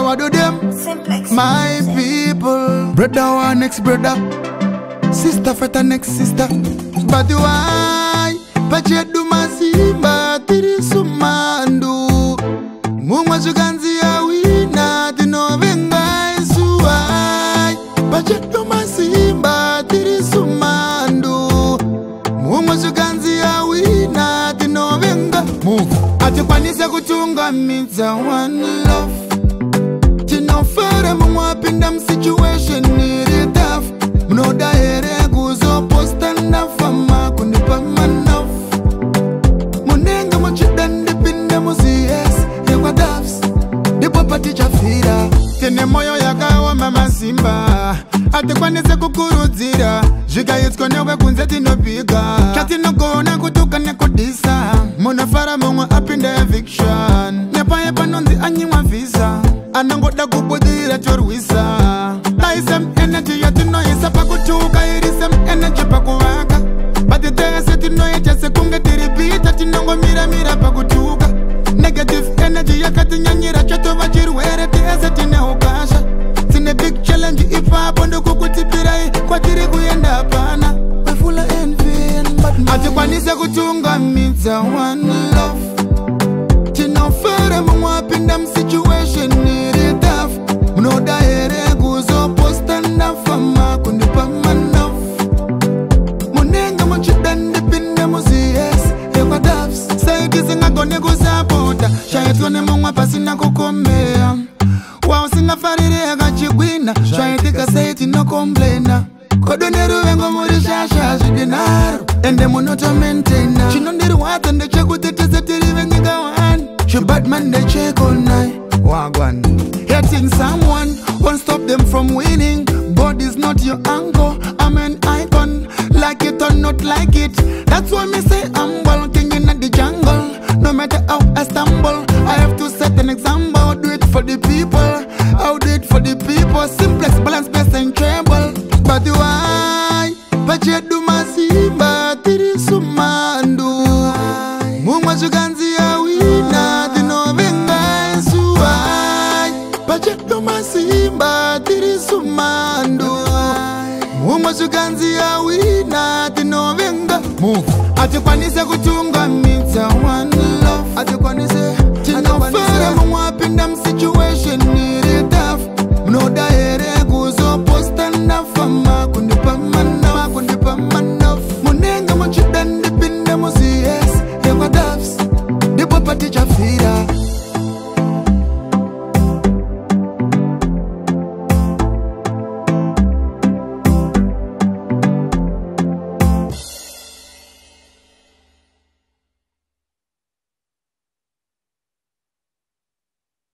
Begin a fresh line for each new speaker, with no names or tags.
what do them?
Simplex.
My people, brother one next brother, sister for the next sister. But why? Pachedu masimba tiri sumandu. Muma chukanzi ya wina tino venga isuai. Pachedu masimba tiri sumandu. Muma chukanzi ya wina tino venga. Move. Atikwanise kuchunga midza one love. Tino fere mwa pinda situation niri tough. Mnoda ere guzo posta na fama kunipa manof. Munenga mochidande pinda muzies yewa dafs. Dipo pati chafira tene moyo yakawa mama simba. Atikwanise kukuruzira Jika yitskonewe kunzeti no biga Kati no kona kutuka nekodisa Mona fara mongwa up in the eviction Nepa yepa nonzi anyiwa visa Anangoda kubudira chorwisa Taisem energy yatino isa pakuchuka Irisem energy pakuwaka Batitese tino yechese kungetiripita Tinongo mira pakuchuka Negative energy yakati nyanyira Choto wachirwere tiese tine ukasha Tine big challenge ipa Pondo kukutipirai Kwa tiri kuyenda pana We full of envy and bad mind Atikwanise kuchunga midza one love Tino fere mwa pinda situation niri tough Mnoda ere guzo posta na fama Kundipa manof Munenga mochidande pinda muzies Ewa dafs Saiti singa kone kusapota Shayetone mwa pasina kukomea Wow singa farire aga chigwina Shayetika saiti no complaina Kodoneru wengo muri shasha shidinaru Ende monoto maintainer Chinondiru wata nde cheku tetese tiri vengiga wan She bad man they check all night Wagwan Hating someone won't stop them from winning God is not your angle I'm an icon Like it or not like it That's why me say I'm walking in the jungle No matter how I stumble I have to set an example I'll do it for the people I'll do it for the people Simplex, balance, best and treble But why? Pachedu masimba tiri sumandu Muma chukanzi ya wina Tino venga isuai Pachedu masimba tiri sumandu Muma chukanzi ya wina Tino venga Move Atikwanise kuchunga midza one